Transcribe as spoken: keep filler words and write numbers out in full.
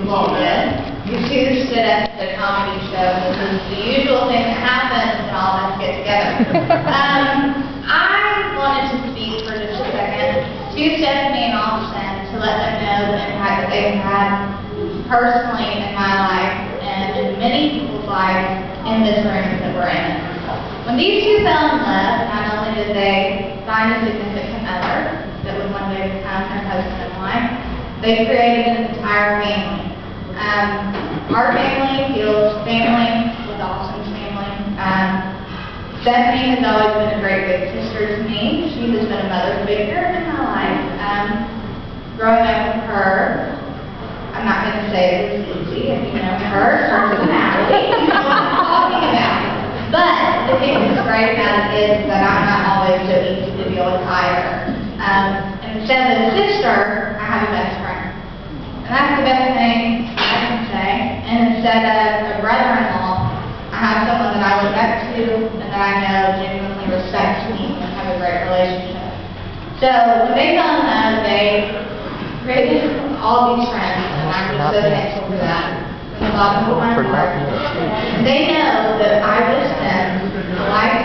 did. You two stood up at the comedy show. This is the usual thing that happens when all of us get together. um, I wanted to speak for just a second to Stephanie and Austin to let them know the impact that they've had personally in my life and in many people's lives in this room that we're in. When these two fell in love, not only did they find a significant other that would one day become their husband and wife, they created an entire family. Um, our family feels family with Austin's family. Um, Stephanie has always been a great big sister to me. She has been a mother figure in my life. Um, growing up with her, I'm not going to say it was easy if you know her personality. You know what I'm talking about. But the thing that's great about it is that I'm not always so easy to deal with either. Um, and instead of a sister, I have a best friend. And that's the best thing I can say. And instead of a brother-in-law, I have someone that I look up to and that I know genuinely respects me and have a great relationship. So when they fell in love, they created all these friends, and I'm just so thankful for that. From the bottom of my heart. They know that I wish them a life